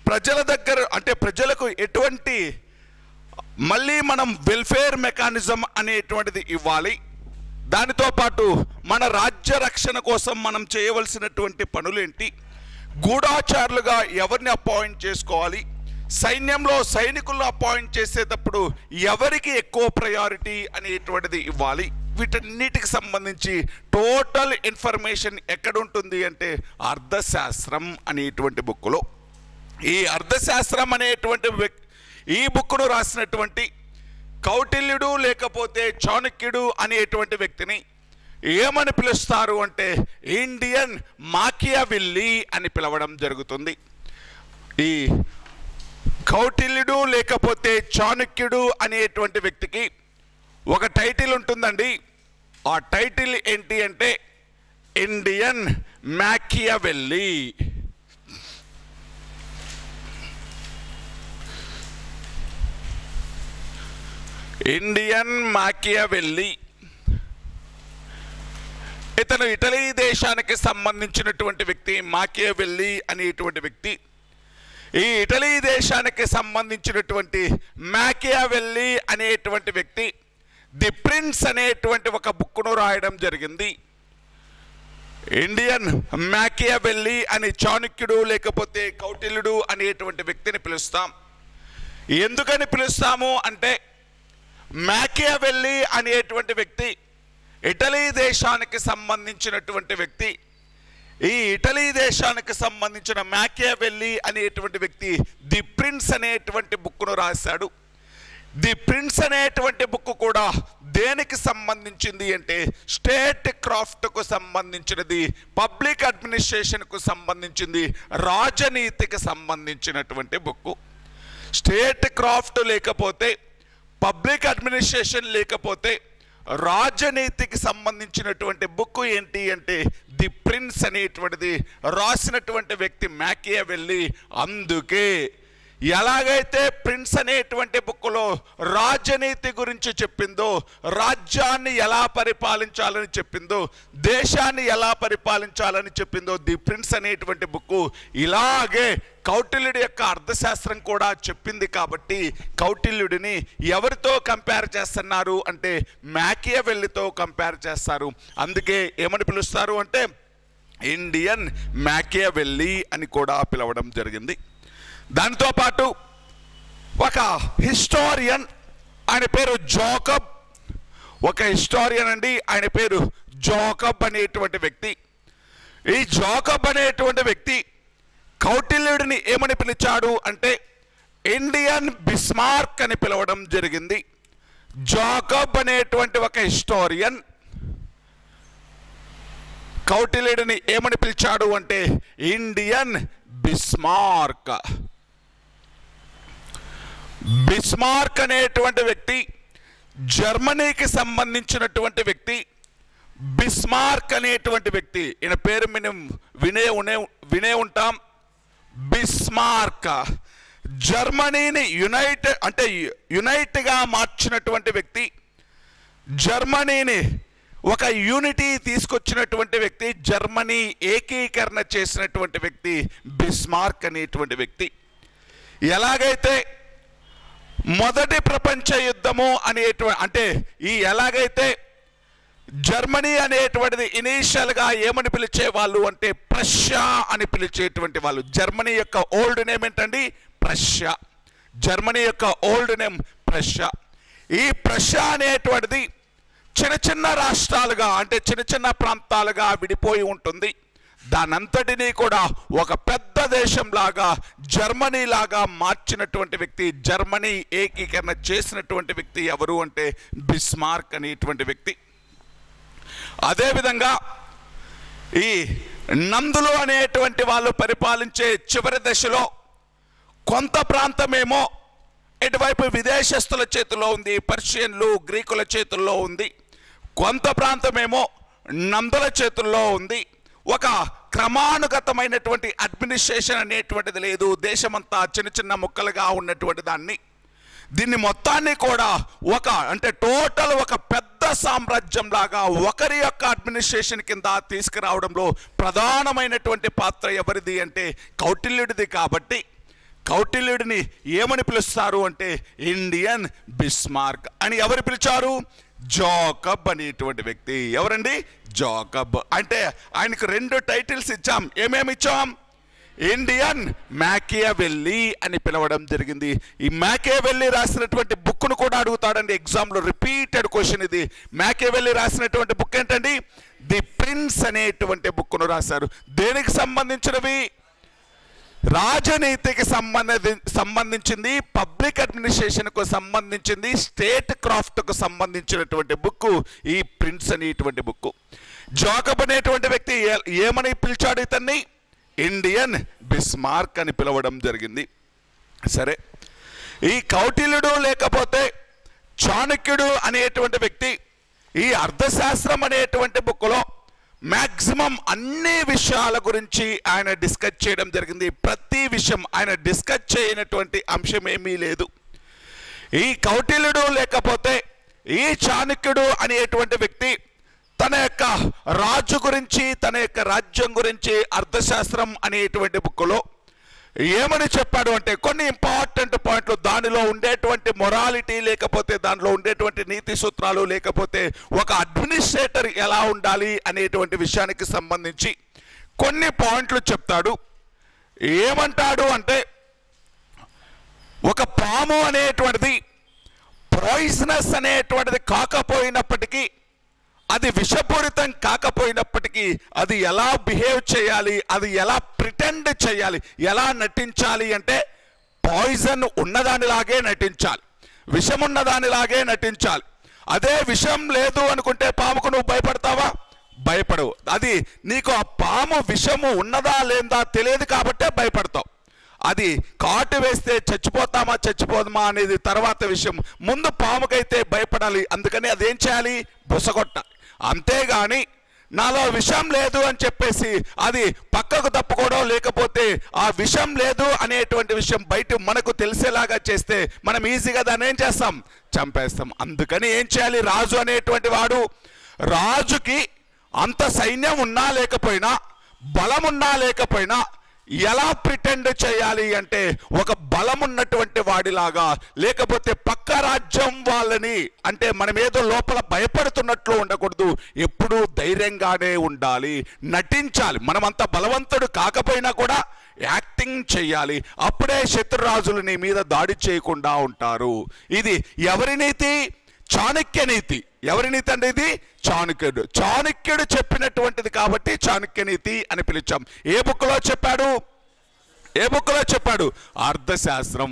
ప్రజల దగ్గర అంటే ప్రజలకు ఎటువంటి మళ్ళీ మనం వెల్ఫేర్ మెకానిజం అనేటువంటిది ఇవ్వాలి. దానితో పాటు మన రాజ్య రక్షణ కోసం మనం చేయవలసినటువంటి పనులేంటి, గూఢాచారులుగా ఎవరిని అపాయింట్ చేసుకోవాలి, సైన్యంలో సైనికులను అపాయింట్ చేసేటప్పుడు ఎవరికి ఎక్కువ ప్రయారిటీ అనేటువంటిది ఇవ్వాలి. వీటన్నిటికి సంబంధించి టోటల్ ఇన్ఫర్మేషన్ ఎక్కడ ఉంటుంది అంటే అర్థశాస్త్రం అనేటువంటి బుక్లో. ఈ అర్థశాస్త్రం అనేటువంటి ఈ బుక్ను రాసినటువంటి కౌటిల్యుడు లేకపోతే చాణక్యుడు అనేటువంటి వ్యక్తిని ఏమని పిలుస్తారు అంటే ఇండియన్ మాకియావెల్లి అని పిలవడం జరుగుతుంది. ఈ కౌటిల్యుడు లేకపోతే చాణక్యుడు అనేటువంటి వ్యక్తికి ఒక టైటిల్ ఉంటుందండి. ఆ టైటిల్ ఏంటి అంటే ఇండియన్ మాకియావెల్లి. ఇండియన్ మాకియావెల్లి ఇతను ఇటలీ దేశానికి సంబంధించినటువంటి వ్యక్తి. మాకియావెల్లి అనేటువంటి వ్యక్తి ఈ ఇటలీ దేశానికి సంబంధించినటువంటి మాకియావెల్లి అనేటువంటి వ్యక్తి ది ప్రిన్స్ అనేటువంటి ఒక బుక్ను రాయడం జరిగింది. ఇండియన్ మాకియావెల్లి అని చాణక్యుడు లేకపోతే కౌటిల్యుడు అనేటువంటి వ్యక్తిని పిలుస్తాం. ఎందుకని పిలుస్తాము అంటే మాకియావెల్లి అనేటువంటి వ్యక్తి ఇటలీ దేశానికి సంబంధించినటువంటి వ్యక్తి. ఈ ఇటలీ దేశానికి సంబంధించిన మాకియావెల్లి అనేటువంటి వ్యక్తి ది ప్రిన్స్ అనేటువంటి బుక్ను రాశాడు. ది ప్రిన్స్ అనేటువంటి బుక్ కూడా దేనికి సంబంధించింది అంటే స్టేట్ క్రాఫ్ట్కు సంబంధించినది, పబ్లిక్ అడ్మినిస్ట్రేషన్కు సంబంధించింది, రాజనీతికి సంబంధించినటువంటి బుక్. స్టేట్ క్రాఫ్ట్ లేకపోతే, పబ్లిక్ అడ్మినిస్ట్రేషన్ లేకపోతే రాజనీతికి సంబంధించినటువంటి బుక్ ఏంటి అంటే ది ప్రిన్స్ అనేటువంటిది రాసినటువంటి వ్యక్తి మాకియావెల్లి. అందుకే ఎలాగైతే ప్రిన్స్ అనేటువంటి బుక్లో రాజనీతి గురించి చెప్పిందో, రాజ్యాన్ని ఎలా పరిపాలించాలని చెప్పిందో, దేశాన్ని ఎలా పరిపాలించాలని చెప్పిందో ది ప్రిన్స్ అనేటువంటి బుక్ ఇలాగే కౌటిల్యుడి యొక్క అర్థశాస్త్రం కూడా చెప్పింది. కాబట్టి కౌటిల్యుడిని ఎవరితో కంపేర్ చేస్తున్నారు అంటే మాకియావెల్లితో కంపేర్ చేస్తారు. అందుకే ఏమని పిలుస్తారు అంటే ఇండియన్ మాకియావెల్లి అని కూడా పిలవడం జరిగింది. దానితో పాటు ఒక హిస్టారియన్, ఆయన పేరు జాకబ్. ఒక హిస్టారియన్ అండి, ఆయన పేరు జాకబ్ అనేటువంటి వ్యక్తి. ఈ జాకబ్ అనేటువంటి వ్యక్తి కౌటిల్యుడిని ఏమని పిలిచాడు అంటే ఇండియన్ బిస్మార్క్ అని పిలవడం జరిగింది. జాకబ్ అనేటువంటి ఒక హిస్టారియన్ కౌటిల్యుడిని ఏమని పిలిచాడు అంటే ఇండియన్ బిస్మార్క్. బిస్మార్క్ అనేటువంటి వ్యక్తి జర్మనీకి సంబంధించినటువంటి వ్యక్తి. బిస్మార్క్ అనేటువంటి వ్యక్తి, ఈయన పేరు మనం వినే ఉంటాం. బిస్మార్క్ జర్మనీని యునైట్గా మార్చినటువంటి వ్యక్తి, జర్మనీని ఒక యూనిటీ తీసుకొచ్చినటువంటి వ్యక్తి, జర్మనీ ఏకీకరణ చేసినటువంటి వ్యక్తి బిస్మార్క్ అనేటువంటి వ్యక్తి. ఎలాగైతే మొదటి ప్రపంచ యుద్ధము అనేటువంటి ఎలాగైతే జర్మనీ అనేటువంటిది ఇనీషియల్గా ఏమని పిలిచేవాళ్ళు అంటే ప్రష్యా అని పిలిచేటువంటి వాళ్ళు. జర్మనీ యొక్క ఓల్డ్ నేమ్ ఏంటండి ప్రష్యా. జర్మనీ యొక్క ఓల్డ్ నేమ్ ప్రష్యా. ఈ ప్రష్యా అనేటువంటిది చిన్న చిన్న రాష్ట్రాలుగా అంటే చిన్న చిన్న ప్రాంతాలుగా విడిపోయి ఉంటుంది. దానంతటినీ కూడా ఒక పెద్ద దేశంలాగా జర్మనీ లాగా మార్చినటువంటి వ్యక్తి, జర్మనీ ఏకీకరణ చేసినటువంటి వ్యక్తి ఎవరు అంటే బిస్మార్క్ అనేటువంటి వ్యక్తి. అదేవిధంగా ఈ నందులు అనేటువంటి వాళ్ళు పరిపాలించే చివరి దశలో కొంత ప్రాంతమేమో ఇటువైపు విదేశస్తుల చేతుల్లో ఉంది, పర్షియన్లు గ్రీకుల చేతుల్లో ఉంది. కొంత ప్రాంతమేమో నందుల చేతుల్లో ఉంది. ఒక క్రమానుగతమైనటువంటి అడ్మినిస్ట్రేషన్ అనేటువంటిది లేదు. దేశమంతా చిన్న చిన్న ముక్కలుగా ఉన్నటువంటి దీన్ని మొత్తాన్ని కూడా టోటల్ ఒక పెద్ద సామ్రాజ్యం లాగా ఒకరి యొక్క అడ్మినిస్ట్రేషన్ కింద తీసుకురావడంలో ప్రధానమైనటువంటి పాత్ర ఎవరిది అంటే కౌటిల్యుడిది. కాబట్టి కౌటిల్యుడిని ఏమని పిలుస్తారు అంటే ఇండియన్ బిస్మార్క్ అని. ఎవరు పిలిచారు? జాకబ్ అనేటువంటి వ్యక్తి. ఎవరండి? జాకబ్. అంటే ఆయనకు 2 టైటిల్స్ ఇచ్చాం. ఏమేమి ఇచ్చాం? ఇండియన్ మ్యాకియావెల్లీ అని పిలవడం జరిగింది. ఈ మ్యాకియావెల్లీ రాసినటువంటి బుక్ను కూడా అడుగుతాడండి ఎగ్జామ్లో, రిపీటెడ్ క్వశ్చన్ ఇది. మ్యాకియావెల్లీ రాసినటువంటి బుక్ ఏంటండి? ది ప్రిన్స్ అనేటువంటి బుక్ను రాశారు. దేనికి సంబంధించినవి? రాజనీతికి సంబంధించింది, పబ్లిక్ అడ్మినిస్ట్రేషన్కు సంబంధించింది, స్టేట్ క్రాఫ్ట్కు సంబంధించినటువంటి బుక్ ఈ ప్రిన్స్ అనేటువంటి బుక్. జాకబ్ అనేటువంటి వ్యక్తి ఏమని పిలిచాడు ఇతన్ని? ఇండియన్ బిస్మార్క్ అని పిలవడం జరిగింది. సరే, ఈ కౌటిల్యుడు లేకపోతే చాణక్యుడు అనేటువంటి వ్యక్తి ఈ అర్థశాస్త్రం అనేటువంటి బుక్లో మ్యాక్సిమం అన్ని విషయాల గురించి ఆయన డిస్కస్ చేయడం జరిగింది. ప్రతి విషయం ఆయన డిస్కస్ చేయనటువంటి అంశం ఏమీ లేదు. ఈ కౌటిల్యుడు లేకపోతే ఈ చాణక్యుడు అనేటువంటి వ్యక్తి తన యొక్క రాజు గురించి, తన యొక్క రాజ్యం గురించి అర్థశాస్త్రం అనేటువంటి బుక్లో ఏమని చెప్పాడు అంటే కొన్ని ఇంపార్టెంట్ పాయింట్లు, దానిలో ఉండేటువంటి మొరాలిటీ లేకపోతే దానిలో ఉండేటువంటి నీతి సూత్రాలు లేకపోతే ఒక అడ్మినిస్ట్రేటర్ ఎలా ఉండాలి అనేటువంటి విషయానికి సంబంధించి కొన్ని పాయింట్లు చెప్తాడు. ఏమంటాడు అంటే ఒక పాము అనేటువంటిది పాయిజనస్ అనేటువంటిది కాకపోయినప్పటికీ, అది విషపూరితం కాకపోయినప్పటికీ అది ఎలా బిహేవ్ చేయాలి, అది ఎలా ప్రిటెండ్ చేయాలి, ఎలా నటించాలి అంటే పాయిజన్ ఉన్నదానిలాగే నటించాలి, విషం ఉన్నదానిలాగే నటించాలి. అదే విషం లేదు అనుకుంటే పాముకు నువ్వు భయపడతావా? భయపడవు. అది నీకు ఆ పాము విషము ఉన్నదా లేదా తెలియదు కాబట్టే భయపడతావు. అది కాటు వేస్తే చచ్చిపోతామా చచ్చిపోదామా అనేది తర్వాత విషయం. ముందు పాముకైతే భయపడాలి, అందుకని అదేం చేయాలి? బుసగొట్టాలి. అంతేగాని నాలో విషం లేదు అని చెప్పేసి అది పక్కకు తప్పుకోవడం, లేకపోతే ఆ విషం లేదు అనేటువంటి విషయం బయట మనకు తెలిసేలాగా చేస్తే మనం ఈజీగా దాన్ని ఏం చేస్తాం? చంపేస్తాం. అందుకని ఏం చేయాలి? రాజు అనేటువంటి వాడు, రాజుకి అంత సైన్యం ఉన్నా లేకపోయినా, బలం ఉన్నా లేకపోయినా ఎలా ప్రిటెండ్ చేయాలి అంటే ఒక బలమున్నటువంటి వాడిలాగా, లేకపోతే పక్క రాజ్యం వాళ్ళని అంటే మనం ఏదో లోపల భయపడుతున్నట్లు ఉండకూడదు, ఎప్పుడూ ధైర్యంగానే ఉండాలి, నటించాలి. మనం అంత బలవంతుడు కాకపోయినా కూడా యాక్టింగ్ చేయాలి. అప్పుడే శత్రురాజులు నీ మీద దాడి చేయకుండా ఉంటారు. ఇది ఎవరి నీతి? చాణక్య నీతి. ఎవరి నీతి అంటే ఇది? చాణక్యుడు. చాణక్యుడు చెప్పినటువంటిది కాబట్టి చాణక్య నీతి అని పిలిచాం. ఏ బుక్లో చెప్పాడు? ఏ బుక్లో చెప్పాడు? అర్థశాస్త్రం.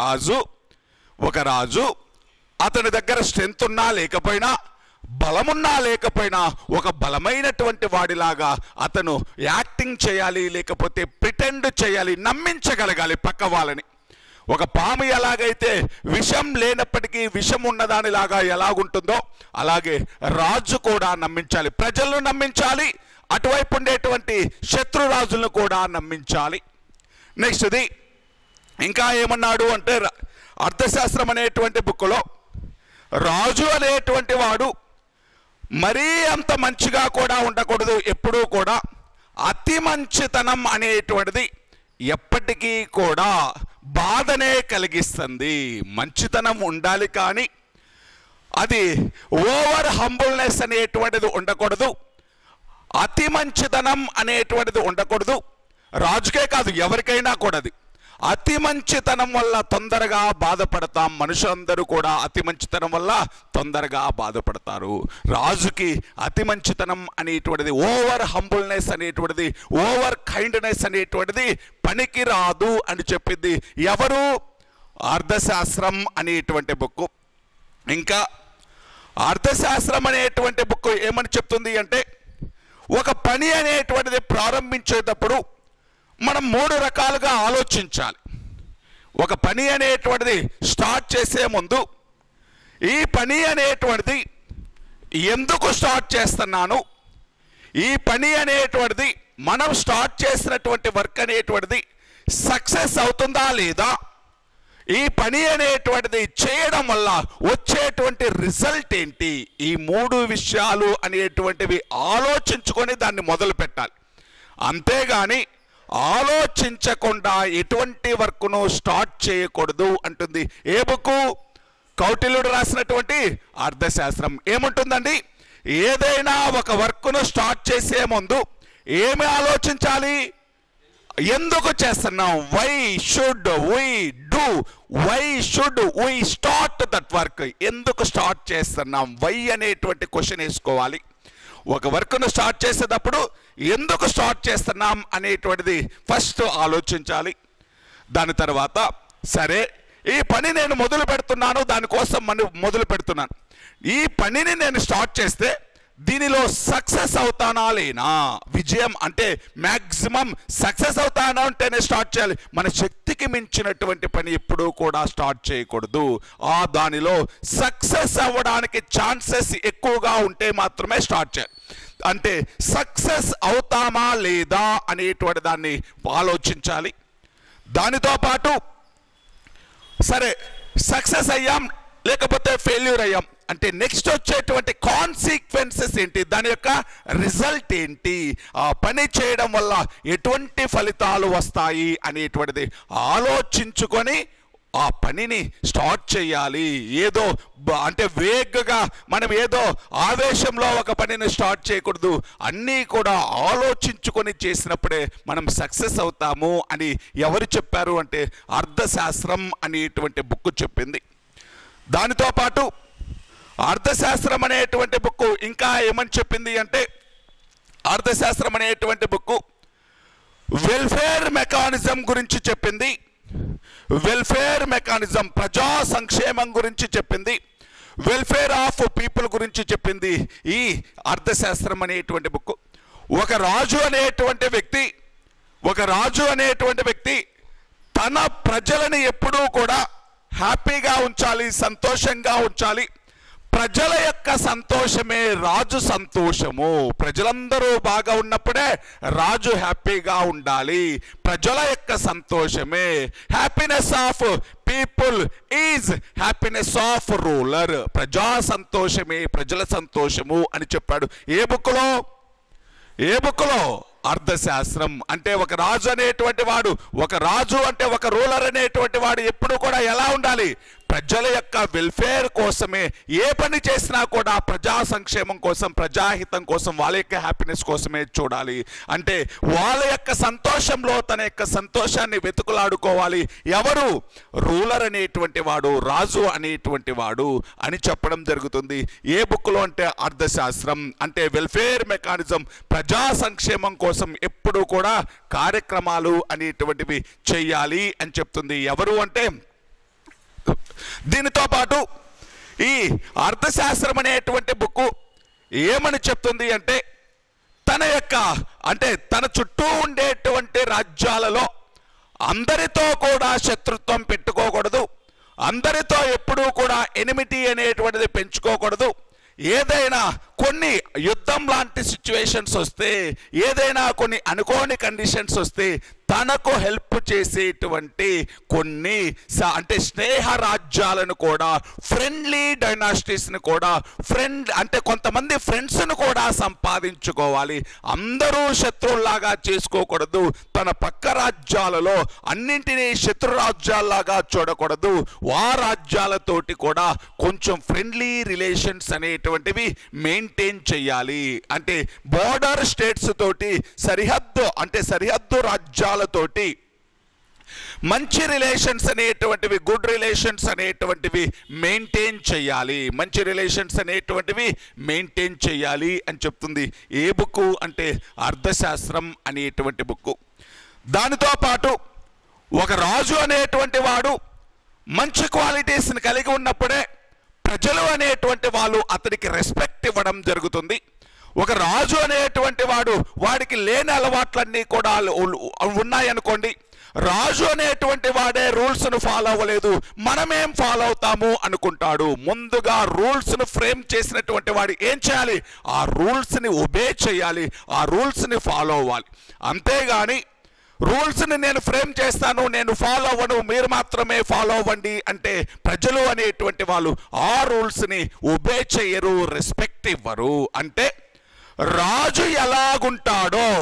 ఒక రాజు అతని దగ్గర స్ట్రెంత్ ఉన్నా లేకపోయినా, బలమున్నా లేకపోయినా ఒక బలమైనటువంటి వాడిలాగా అతను యాక్టింగ్ చేయాలి, లేకపోతే ప్రిటెండ్ చేయాలి, నమ్మించగలగాలి పక్క వాళ్ళని. ఒక పాము ఎలాగైతే విషం లేనప్పటికీ విషం ఉన్నదానిలాగా ఎలాగుంటుందో అలాగే రాజు కూడా నమ్మించాలి, ప్రజలను నమ్మించాలి, అటువైపు ఉండేటువంటి శత్రురాజులను కూడా నమ్మించాలి. నెక్స్ట్ది ఇంకా ఏమన్నాడు అంటే అర్థశాస్త్రం అనేటువంటి బుక్లో రాజు అనేటువంటి వాడు మరీ అంత మంచిగా కూడా ఉండకూడదు. ఎప్పుడూ కూడా అతి మంచితనం అనేటువంటిది ఎప్పటికీ కూడా బాధనే కలిగిస్తుంది. మంచితనం ఉండాలి కానీ అది ఓవర్ హంబుల్నెస్ అనేటువంటిది ఉండకూడదు, అతి మంచితనం అనేటువంటిది ఉండకూడదు. రాజుకే కాదు, ఎవరికైనా కూడా అది అతి మంచితనం వల్ల తొందరగా బాధపడతాం. మనుషులందరూ కూడా అతి మంచితనం వల్ల తొందరగా బాధపడతారు. రాజుకి అతి మంచితనం అనేటువంటిది, ఓవర్ హంబుల్నెస్ అనేటువంటిది, ఓవర్ కైండ్నెస్ అనేటువంటిది పనికి రాదు అని చెప్పింది ఎవరు? అర్థశాస్త్రం అనేటువంటి బుక్. ఇంకా అర్థశాస్త్రం అనేటువంటి బుక్ ఏమని చెప్తుంది అంటే ఒక పని అనేటువంటిది ప్రారంభించేటప్పుడు మనం 3 రకాలుగా ఆలోచించాలి. ఒక పని అనేటువంటిది స్టార్ట్ చేసే ముందు ఈ పని అనేటువంటిది ఎందుకు స్టార్ట్ చేస్తున్నాను, ఈ పని అనేటువంటిది మనం స్టార్ట్ చేసినటువంటి వర్క్ అనేటువంటిది సక్సెస్ అవుతుందా లేదా, ఈ పని అనేటువంటిది చేయడం వల్ల వచ్చేటువంటి రిజల్ట్ ఏంటి, ఈ 3 విషయాలు అనేటువంటివి ఆలోచించుకొని దాన్ని మొదలు పెట్టాలి. అంతేగాని ఆలోచించకుండా ఎటువంటి వర్క్ను స్టార్ట్ చేయకూడదు అంటుంది. ఏ బుక్కు? కౌటిల్యుడు రాసినటువంటి అర్థశాస్త్రం. ఏముంటుందండి? ఏదైనా ఒక వర్క్ను స్టార్ట్ చేసే ముందు ఏమి ఆలోచించాలి? ఎందుకు చేస్తున్నాం? Why should we do, why should we start that work? ఎందుకు స్టార్ట్ చేస్తున్నాం? వై అనేటువంటి క్వశ్చన్ వేసుకోవాలి. ఒక వర్క్ను స్టార్ట్ చేసేటప్పుడు ఎందుకు స్టార్ట్ చేస్తున్నాం అనేటువంటిది ఫస్ట్ ఆలోచించాలి. దాని తర్వాత సరే ఈ పని నేను మొదలు పెడుతున్నాను, దానికోసం మొదలు పెడుతున్నాను, ఈ పనిని నేను స్టార్ట్ చేస్తే దీనిలో సక్సెస్ అవుతానా లేనా? విజయం అంటే మ్యాక్సిమం సక్సెస్ అవుతానా అంటేనే స్టార్ట్ చేయాలి. మన శక్తికి మించినటువంటి పని ఎప్పుడూ కూడా స్టార్ట్ చేయకూడదు. దానిలో సక్సెస్ అవ్వడానికి ఛాన్సెస్ ఎక్కువగా ఉంటే మాత్రమే స్టార్ట్ చేయాలి. అంటే సక్సెస్ అవుతామా లేదా అనేటువంటి దాన్ని ఆలోచించాలి. దానితో పాటు సరే సక్సెస్ అయ్యాం లేకపోతే ఫెయిల్యూర్ అయ్యాం అంటే నెక్స్ట్ వచ్చేటువంటి కాన్సిక్వెన్సెస్ ఏంటి, దాని యొక్క రిజల్ట్ ఏంటి, ఆ పని చేయడం వల్ల ఎటువంటి ఫలితాలు వస్తాయి అనేటువంటిది ఆలోచించుకొని ఆ పనిని స్టార్ట్ చేయాలి. ఏదో అంటే వేగంగా మనం ఏదో ఆవేశంలో ఒక పనిని స్టార్ట్ చేయకూడదు. అన్నీ కూడా ఆలోచించుకొని చేసినప్పుడే మనం సక్సెస్ అవుతాము అని ఎవరు చెప్పారు అంటే అర్థశాస్త్రం అనేటువంటి బుక్ చెప్పింది. దానితో పాటు అర్థశాస్త్రం అనేటువంటి బుక్ ఇంకా ఏమని చెప్పింది అంటే అర్థశాస్త్రం అనేటువంటి బుక్ వెల్ఫేర్ మెకానిజం గురించి చెప్పింది. వెల్ఫేర్ మెకానిజం ప్రజా సంక్షేమం గురించి చెప్పింది. వెల్ఫేర్ ఆఫ్ పీపుల్ గురించి చెప్పింది ఈ అర్థశాస్త్రం అనేటువంటి బుక్. ఒక రాజు అనేటువంటి వ్యక్తి తన ప్రజలని ఎప్పుడూ కూడా హ్యాపీగా ఉంచాలి, సంతోషంగా ఉంచాలి. ప్రజల యొక్క సంతోషమే రాజు సంతోషము. ప్రజలందరూ బాగా ఉన్నప్పుడే రాజు హ్యాపీగా ఉండాలి. ప్రజల యొక్క సంతోషమే happiness of people is happiness of ruler. ప్రజా సంతోషమే ప్రజల సంతోషము అని చెప్పాడు. ఏ బుక్లో? అర్థశాస్త్రం. అంటే ఒక రాజు అంటే ఒక రూలర్ అనేటువంటి వాడు ఎప్పుడు కూడా ఎలా ఉండాలి? ప్రజల యొక్క వెల్ఫేర్ కోసమే ఏ పని చేసినా కూడా ప్రజా సంక్షేమం కోసం, ప్రజాహితం కోసం, వాళ్ళ యొక్క హ్యాపీనెస్ కోసమే చూడాలి. అంటే వాళ్ళ యొక్క సంతోషంలో తన యొక్క సంతోషాన్ని వెతుకులాడుకోవాలి. ఎవరు? రూలర్ అనేటువంటి వాడు, రాజు అనేటువంటి వాడు అని చెప్పడం జరుగుతుంది. ఏ బుక్లో అంటే అర్థశాస్త్రం. అంటే వెల్ఫేర్ మెకానిజం ప్రజా సంక్షేమం కోసం ఎప్పుడూ కూడా కార్యక్రమాలు అనేటువంటివి చెయ్యాలి అని చెప్తుంది. ఎవరు అంటే దీనితో పాటు ఈ అర్థశాస్త్రం అనేటువంటి బుక్ ఏమని చెప్తుంది అంటే తన చుట్టూ ఉండేటువంటి రాజ్యాలలో అందరితో కూడా శత్రుత్వం పెట్టుకోకూడదు, అందరితో ఎప్పుడూ కూడా ఎనిమిటీ అనేటువంటిది పెంచుకోకూడదు. ఏదైనా కొన్ని యుద్ధం లాంటి సిచ్యువేషన్స్ వస్తే, ఏదైనా కొన్ని అనుకోని కండిషన్స్ వస్తే తనకు హెల్ప్ చేసేటువంటి కొన్ని అంటే స్నేహ రాజ్యాలను కూడా, ఫ్రెండ్లీ డైనాసిటీస్ని కూడా, అంటే కొంతమంది ఫ్రెండ్స్ను కూడా సంపాదించుకోవాలి. అందరూ శత్రువులాగా చేసుకోకూడదు. తన పక్క రాజ్యాలలో అన్నింటినీ శత్రు రాజ్యాల్లాగా చూడకూడదు. ఆ రాజ్యాలతోటి కూడా కొంచెం ఫ్రెండ్లీ రిలేషన్స్ అనేటువంటివి మెయింటైన్ చేయాలి. అంటే బోర్డర్ స్టేట్స్ తోటి సరిహద్దు రాజ్యాలతోటి మంచి రిలేషన్స్ అనేటువంటివి, గుడ్ రిలేషన్స్ అనేటువంటివి మెయింటైన్ చేయాలి. మంచి రిలేషన్స్ అనేటువంటివి మెయింటైన్ చేయాలి అని చెప్తుంది. ఏ బుక్ అంటే అర్థశాస్త్రం అనేటువంటి బుక్. దానితో పాటు ఒక రాజు అనేటువంటి వాడు మంచి క్వాలిటీస్ని కలిగి ఉన్నప్పుడే ప్రజలు అనేటువంటి వాళ్ళు అతనికి రెస్పెక్ట్ ఇవ్వడం జరుగుతుంది. ఒక రాజు అనేటువంటి వాడికి లేని అలవాట్లన్నీ కూడా ఉన్నాయనుకోండి, రాజు అనేటువంటి వాడే రూల్స్ను ఫాలో అవ్వలేదు, మనమేం ఫాలో అవుతాము అనుకుంటాడు. ముందుగా రూల్స్ను ఫ్రేమ్ చేసినటువంటి వాడు ఏం చేయాలి? ఆ రూల్స్ని ఒబే చేయాలి, ఆ రూల్స్ని ఫాలో అవ్వాలి. అంతేగాని రూల్స్ని నేను ఫ్రేమ్ చేస్తాను, నేను ఫాలో అవ్వను, మీరు మాత్రమే ఫాలో అవ్వండి అంటే ప్రజలు అనేటువంటి వాళ్ళు ఆ రూల్స్ని ఒబే చేయరు, రెస్పెక్ట్ ఇవ్వరు. అంటే రాజు ఎలాగుంటాడో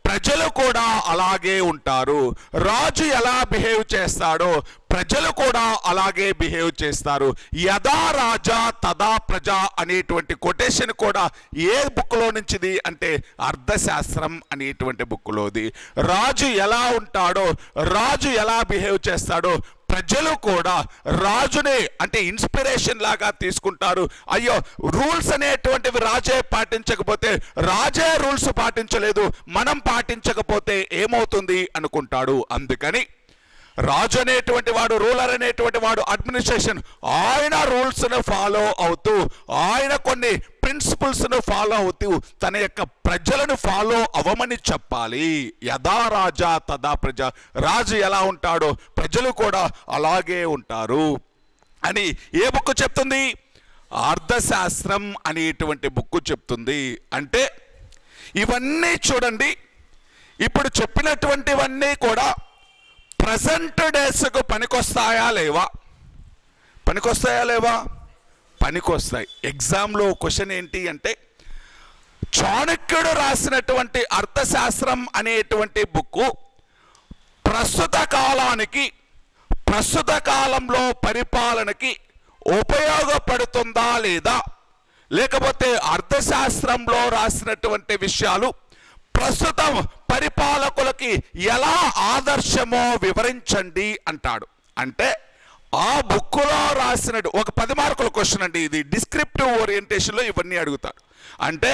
ప్రజలు కూడా అలాగే ఉంటారు. రాజు ఎలా బిహేవ్ చేస్తాడో ప్రజలు కూడా అలాగే బిహేవ్ చేస్తారు. యథా రాజా తదా ప్రజ అనేటువంటి కొటేషన్ కూడా ఏ బుక్లో నుంచిది అంటే అర్థశాస్త్రం అనేటువంటి బుక్లోది. రాజు ఎలా ఉంటాడో, రాజు ఎలా బిహేవ్ చేస్తాడో ప్రజలు కూడా రాజునే అంటే ఇన్స్పిరేషన్ లాగా తీసుకుంటారు. అయ్యో, రూల్స్ అనేటువంటివి రాజే పాటించకపోతే, రాజే రూల్స్ పాటించలేదు, మనం పాటించకపోతే ఏమవుతుంది అనుకుంటాడు. అందుకని రాజు అనేటువంటి వాడు, రూలర్ అనేటువంటి వాడు, అడ్మినిస్ట్రేషన్ ఆయన రూల్స్ను ఫాలో అవుతూ, ఆయన కొన్ని ప్రిన్సిపల్స్ను ఫాలో అవుతూ తన యొక్క ప్రజలను ఫాలో అవ్వమని చెప్పాలి. యథా రాజా తదా ప్రజ, రాజు ఎలా ఉంటాడో ప్రజలు కూడా అలాగే ఉంటారు అని ఏ బుక్ చెప్తుంది? అర్థశాస్త్రం అనేటువంటి బుక్ చెప్తుంది. అంటే ఇవన్నీ చూడండి, ఇప్పుడు చెప్పినటువంటివన్నీ కూడా ప్రజెంట్ డేస్కు పనికొస్తాయా లేవా? పనికొస్తాయా లేవా? పనికొస్తాయి. ఎగ్జామ్లో క్వశ్చన్ ఏంటి అంటే, చాణక్యుడు రాసినటువంటి అర్థశాస్త్రం అనేటువంటి బుక్కు ప్రస్తుత కాలానికి, ప్రస్తుత కాలంలో పరిపాలనకి ఉపయోగపడుతుందా లేదా, లేకపోతే అర్థశాస్త్రంలో రాసినటువంటి విషయాలు ప్రస్తుతం పరిపాలకులకి ఎలా ఆదర్శమో వివరించండి అంటాడు. అంటే ఆ బుక్లో రాసిన ఒక 10 మార్కుల క్వశ్చన్ అండి ఇది. డిస్క్రిప్టివ్ ఓరియంటేషన్లో ఇవన్నీ అడుగుతాడు. అంటే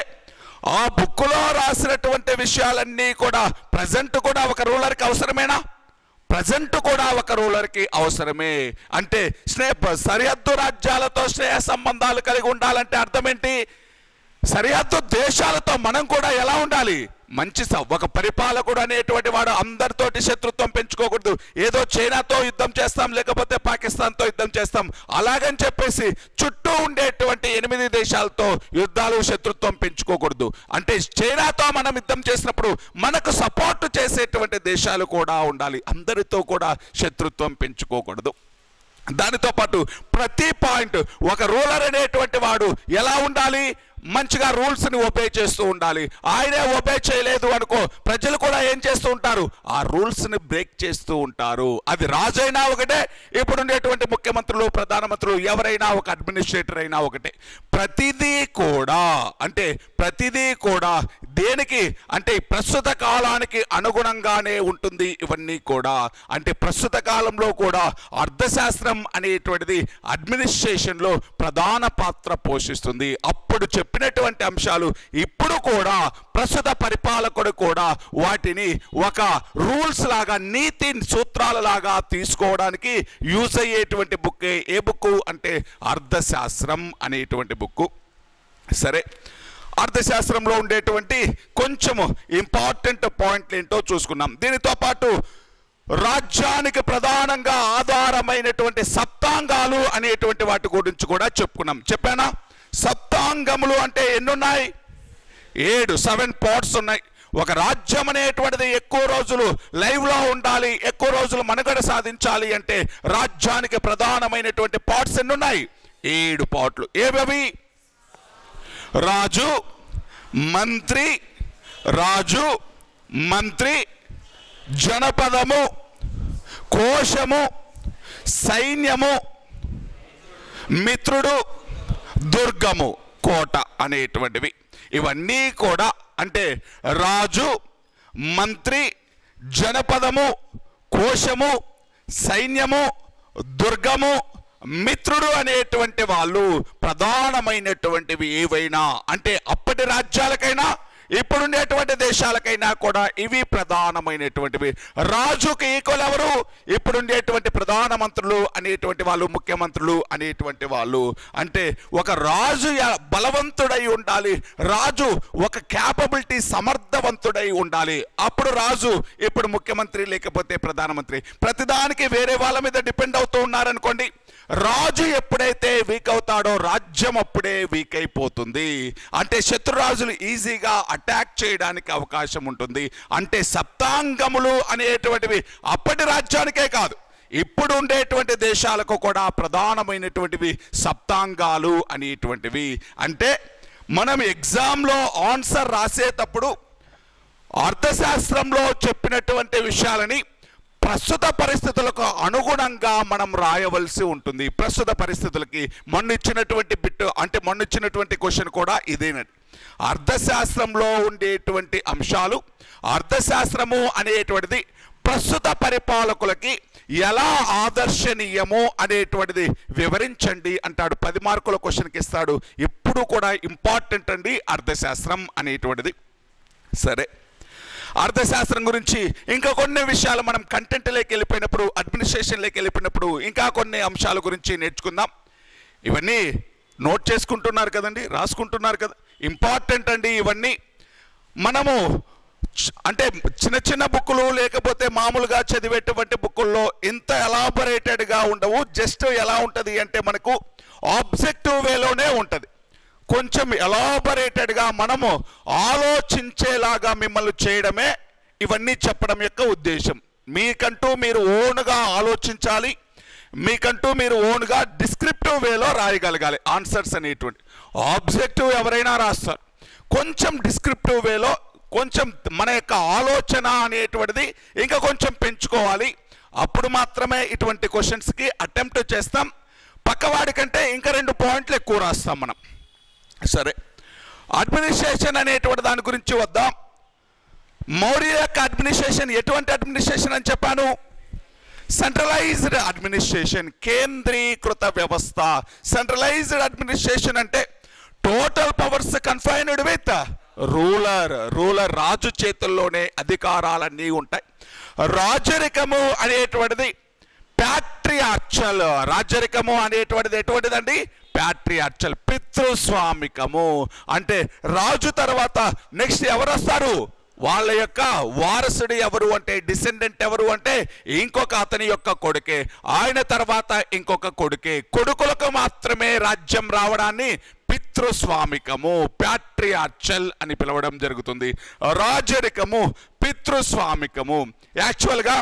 ఆ బుక్లో రాసినటువంటి విషయాలన్నీ కూడా ప్రజెంట్ కూడా ఒక రూలర్కి అవసరమేనా? ప్రజెంట్ కూడా ఒక రూలర్కి అవసరమే. అంటే సరిహద్దు రాజ్యాలతో స్నేహ సంబంధాలు కలిగి ఉండాలంటే అర్థం ఏంటి? సరిహద్దు దేశాలతో మనం కూడా ఎలా ఉండాలి? మంచి ఒక పరిపాలకుడు అనేటువంటి వాడు అందరితోటి శత్రుత్వం పెంచుకోకూడదు. ఏదో చైనాతో యుద్ధం చేస్తాం, లేకపోతే పాకిస్తాన్తో యుద్ధం చేస్తాం అలాగని చెప్పేసి చుట్టూ ఉండేటువంటి 8 దేశాలతో యుద్ధాలు, శత్రుత్వం పెంచుకోకూడదు. అంటే చైనాతో మనం యుద్ధం చేసినప్పుడు మనకు సపోర్ట్ చేసేటువంటి దేశాలు కూడా ఉండాలి. అందరితో కూడా శత్రుత్వం పెంచుకోకూడదు. దానితో పాటు ప్రతి పాయింట్ ఒక రూలర్ అనేటువంటి వాడు ఎలా ఉండాలి? మంచిగా రూల్స్ని ఒబే చేస్తూ ఉండాలి. ఆయనే ఒబే చేయలేదు అనుకో, ప్రజలు కూడా ఏం చేస్తూ ఉంటారు? ఆ రూల్స్ని బ్రేక్ చేస్తూ ఉంటారు. అది రాజైనా ఒకటే, ఇప్పుడు ఉండేటువంటి ముఖ్యమంత్రులు, ప్రధానమంత్రులు, ఎవరైనా ఒక అడ్మినిస్ట్రేటర్ అయినా ఒకటే. ప్రతిదీ కూడా అంటే ప్రతిదీ కూడా దేనికి అంటే ప్రస్తుత కాలానికి అనుగుణంగానే ఉంటుంది. ఇవన్నీ కూడా అంటే ప్రస్తుత కాలంలో కూడా అర్థశాస్త్రం అనేటువంటిది అడ్మినిస్ట్రేషన్లో ప్రధాన పాత్ర పోషిస్తుంది. అప్పుడు చెప్పినటువంటి అంశాలు ఇప్పుడు కూడా ప్రస్తుత పరిపాలకుడు కూడా వాటిని ఒక రూల్స్ లాగా, నీతి సూత్రాల లాగా తీసుకోవడానికి యూజ్ అయ్యేటువంటి బుక్కే ఏ బుక్ అంటే అర్థశాస్త్రం అనేటువంటి బుక్. సరే, అర్థశాస్త్రంలో ఉండేటువంటి కొంచెము ఇంపార్టెంట్ పాయింట్లు ఏంటో చూసుకున్నాం. దీనితో పాటు రాజ్యానికి ప్రధానంగా ఆధారమైనటువంటి సప్తాంగాలు అనేటువంటి వాటి గురించి కూడా చెప్పుకున్నాం. చెప్పానా? సప్తాంగములు అంటే ఎన్నున్నాయి? 7 పార్ట్స్ ఉన్నాయి. ఒక రాజ్యం అనేటువంటిది ఎక్కువ రోజులు లైవ్లో ఉండాలి, ఎక్కువ రోజులు మనుగడ సాధించాలి అంటే రాజ్యానికి ప్రధానమైనటువంటి పార్ట్స్ ఎన్నున్నాయి? 7 పార్ట్లు. ఏవవి? రాజు, మంత్రి, రాజు, మంత్రి, జనపదము, కోశము, సైన్యము, మిత్రుడు, దుర్గము, కోట అనేటువంటివి. ఇవన్నీ కూడా అంటే రాజు, మంత్రి, జనపదము, కోశము, సైన్యము, దుర్గము, మిత్రుడు అనేటువంటి వాళ్ళు ప్రధానమైనటువంటివి. ఏవైనా అంటే అప్పటి రాజ్యాలకైనా ఇప్పుడుండేటువంటి దేశాలకైనా కూడా ఇవి ప్రధానమైనటువంటివి. రాజుకి ఈక్వల్ ఎవరు? ఇప్పుడుండేటువంటి ప్రధానమంత్రులు అనేటువంటి వాళ్ళు, ముఖ్యమంత్రులు అనేటువంటి వాళ్ళు. అంటే ఒక రాజు బలవంతుడై ఉండాలి, రాజు ఒక క్యాపబిలిటీ సమర్థవంతుడై ఉండాలి. అప్పుడు రాజు, ఇప్పుడు ముఖ్యమంత్రి లేకపోతే ప్రధానమంత్రి. ప్రతిదానికి వేరే వాళ్ళ మీద డిపెండ్ అవుతూ ఉన్నారనుకోండి, రాజు ఎప్పుడైతే వీక్ అవుతాడో రాజ్యం అప్పుడే వీక్ అయిపోతుంది. అంటే శత్రురాజులు ఈజీగా అటాక్ చేయడానికి అవకాశం ఉంటుంది. అంటే సప్తాంగములు అనేటువంటివి అప్పటి రాజ్యానికే కాదు, ఇప్పుడు ఉండేటువంటి దేశాలకు కూడా ప్రధానమైనటువంటివి సప్తాంగాలు అనేటువంటివి. అంటే మనం ఎగ్జామ్లో ఆన్సర్ రాసేటప్పుడు అర్థశాస్త్రంలో చెప్పినటువంటి విషయాలని ప్రస్తుత పరిస్థితులకు అనుగుణంగా మనం రాయవలసి ఉంటుంది. ప్రస్తుత పరిస్థితులకి మొన్నిచ్చినటువంటి క్వశ్చన్ కూడా ఇదేనండి. అర్థశాస్త్రంలో ఉండేటువంటి అంశాలు, అర్థశాస్త్రము అనేటువంటిది ప్రస్తుత పరిపాలకులకి ఎలా ఆదర్శనీయమో అనేటువంటిది వివరించండి అంటాడు. 10 మార్కుల క్వశ్చన్కి ఇస్తాడు. ఎప్పుడు కూడా ఇంపార్టెంట్ అండి అర్థశాస్త్రం అనేటువంటిది. సరే, అర్థశాస్త్రం గురించి ఇంకా కొన్ని విషయాలు మనం కంటెంట్లోకి వెళ్ళిపోయినప్పుడు, అడ్మినిస్ట్రేషన్లోకి వెళ్ళిపోయినప్పుడు ఇంకా కొన్ని అంశాల గురించి నేర్చుకుందాం. ఇవన్నీ నోట్ చేసుకుంటున్నారు కదండి, రాసుకుంటున్నారు కదా, ఇంపార్టెంట్ అండి ఇవన్నీ. మనము అంటే చిన్న చిన్న బుక్కులు లేకపోతే మామూలుగా చదివేటువంటి బుక్కుల్లో ఇంత ఎలాబొరేటెడ్గా ఉండవు. జస్ట్ ఎలా ఉంటుంది అంటే మనకు ఆబ్జెక్టివ్ వేలోనే ఉంటుంది. కొంచెం ఎలాబొరేటెడ్గా మనము ఆలోచించేలాగా మిమ్మల్ని చేయడమే ఇవన్నీ చెప్పడం యొక్క ఉద్దేశం. మీకంటూ మీరు ఓన్గా ఆలోచించాలి, మీకంటూ మీరు ఓన్గా డిస్క్రిప్టివ్ వేలో రాయగలగాలి ఆన్సర్స్ అనేటువంటి. ఆబ్జెక్టివ్ ఎవరైనా రాస్తారు, కొంచెం డిస్క్రిప్టివ్ వేలో కొంచెం మన యొక్క ఆలోచన అనేటువంటిది ఇంకా కొంచెం పెంచుకోవాలి. అప్పుడు మాత్రమే ఇటువంటి క్వశ్చన్స్కి అటెంప్ట్ చేస్తాం. పక్కవాడి కంటే ఇంకా 2 పాయింట్లు ఎక్కువ రాస్తాం మనం. సరే, అడ్మినిస్ట్రేషన్ అనేటువంటి దాని గురించి వద్దాం. మౌర్య యొక్క అడ్మినిస్ట్రేషన్ ఎటువంటి అడ్మినిస్ట్రేషన్ అని చెప్పాను? సెంట్రలైజ్డ్ అడ్మినిస్ట్రేషన్, కేంద్రీకృత వ్యవస్థ. సెంట్రలైజ్డ్ అడ్మినిస్ట్రేషన్ అంటే total powers confined with ruler రాజు చేతుల్లోనే అధికారాలన్నీ ఉంటాయి. రాజరికము అనేటువంటిది ప్యాట్రియార్చల్. రాజరికము అనేటువంటిది ఎటువంటిదండి? ప్యాట్రియార్చల్, పితృస్వామికము. అంటే రాజు తర్వాత నెక్స్ట్ ఎవరు వస్తారు, వాళ్ళ యొక్క వారసుడు ఎవరు అంటే, డిసెండెంట్ ఎవరు అంటే ఇంకొక అతని యొక్క కొడుకే, ఆయన తర్వాత ఇంకొక కొడుకే. కొడుకులకు మాత్రమే రాజ్యం రావడాన్ని పితృస్వామికము, ప్యాట్రియార్చల్ అని పిలవడం జరుగుతుంది. రాజరికము, పితృస్వామికము. యాక్చువల్గా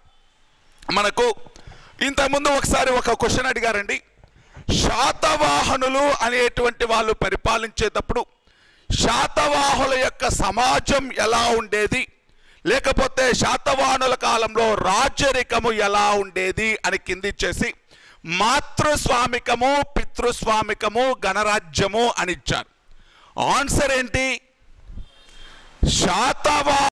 మనకు ఇంతకుముందు ఒకసారి ఒక క్వశ్చన్ అడిగారండి. శాతవాహనులు అనేటువంటి వాళ్ళు పరిపాలించేటప్పుడు శాతవాహనుల యొక్క సమాజం ఎలా ఉండేది, లేకపోతే శాతవాహనుల కాలంలో రాజరికము ఎలా ఉండేది అని కిందిచ్చేసి మాతృస్వామికము, పితృస్వామికము, గణరాజ్యము అని ఇచ్చారు. ఆన్సర్ ఏంటి? శాతవాహనుల